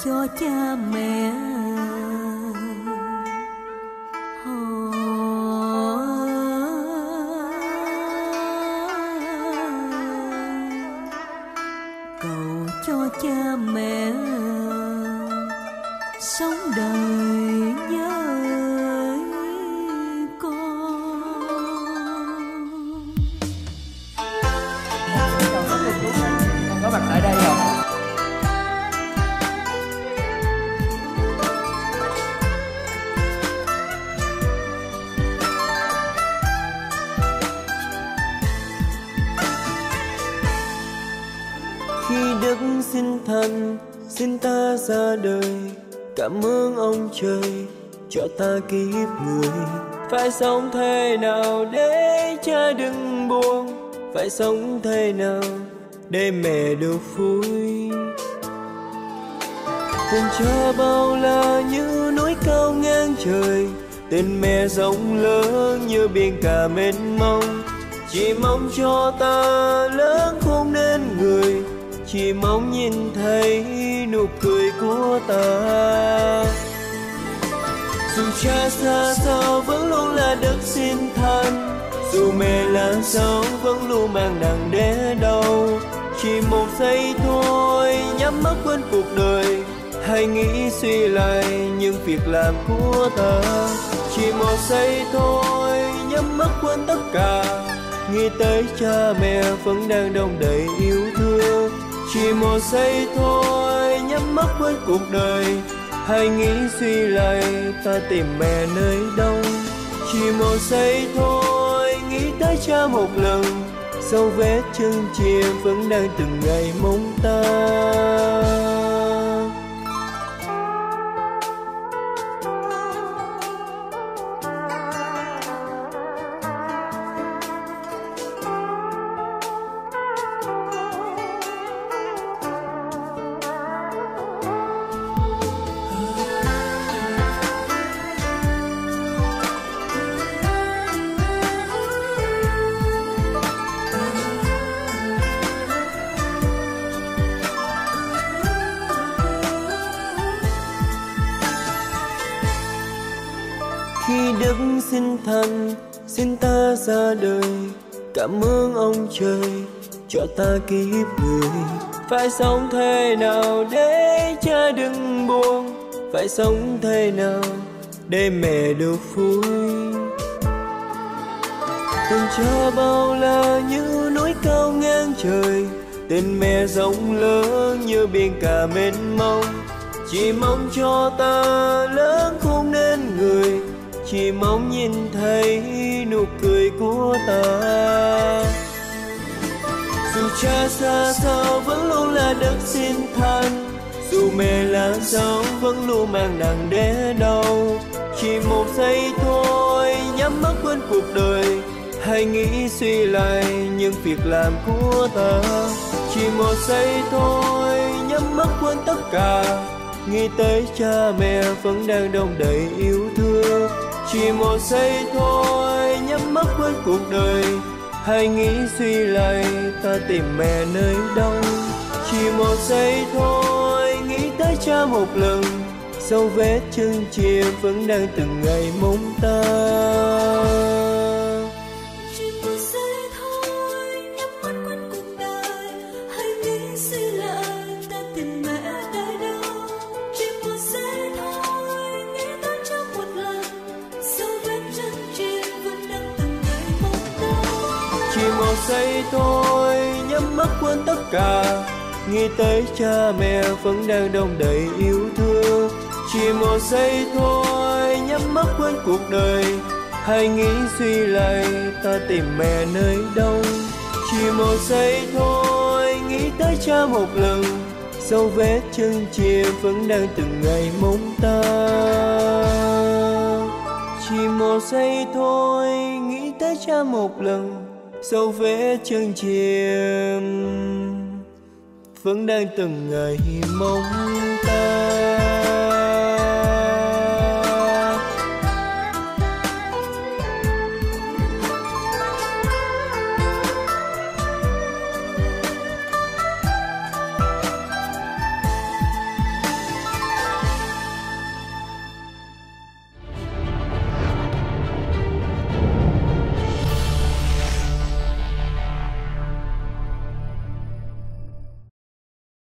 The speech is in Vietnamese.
cho cha mẹ. Cầu cho cha mẹ sống đời với con. Con có mặt tại đây rồi. Khi Đức sinh thành, xin ta ra đời, cảm ơn ông trời cho ta kiếp người. Phải sống thế nào để cha đừng buồn, phải sống thế nào để mẹ được vui. Tình cha bao la như núi cao ngang trời, tình mẹ rộng lớn như biển cả mênh mông. Chỉ mong cho ta lớn khôn nên người, chỉ mong nhìn thấy nụ cười của ta. Dù cha xa xao vẫn luôn là Đức sinh thành, dù mẹ là sao vẫn luôn mang nặng đẻ đau. Chỉ một giây thôi nhắm mắt quên cuộc đời, hãy nghĩ suy lại những việc làm của ta. Chỉ một giây thôi nhắm mắt quên tất cả, nghĩ tới cha mẹ vẫn đang đong đầy yêu thương. Chỉ một giây thôi nhắm mắt quên cuộc đời, hãy nghĩ suy lại ta tìm mẹ nơi đâu. Chỉ một giây thôi nghĩ tới cha một lần, dấu vết chân chim vẫn đang từng ngày mong ta. Khi Đức sinh thành, xin ta ra đời, cảm ơn ông trời cho ta kiếp người. Phải sống thế nào để cha đừng buồn, phải sống thế nào để mẹ được vui. Tình cha bao la như núi cao ngang trời, tình mẹ rộng lớn như biển cả mênh mông. Chỉ mong cho ta lớn khôn nên người, chỉ mong nhìn thấy nụ cười của ta. Dù cha xa xao vẫn luôn là Đức sinh thành, dù mẹ là sao vẫn luôn mang nặng đẻ đau. Chỉ một giây thôi nhắm mắt quên cuộc đời, hãy nghĩ suy lại những việc làm của ta. Chỉ một giây thôi nhắm mắt quên tất cả, nghĩ tới cha mẹ vẫn đang đong đầy yêu thương. Chỉ một giây thôi nhắm mắt quên cuộc đời, hãy nghĩ suy lại ta tìm mẹ nơi đâu. Chỉ một giây thôi nghĩ tới cha một lần, dấu vết chân chim vẫn đang từng ngày mong ta. Một giây thôi nhắm mắt quên tất cả, nghĩ tới cha mẹ vẫn đang đong đầy yêu thương. Chỉ một giây thôi nhắm mắt quên cuộc đời, hãy nghĩ suy lại ta tìm mẹ nơi đâu. Chỉ một giây thôi nghĩ tới cha một lần, dấu vết chân chim vẫn đang từng ngày mong ta. Chỉ một giây thôi nghĩ tới cha một lần, dấu vết chân chim vẫn đang từng ngày mong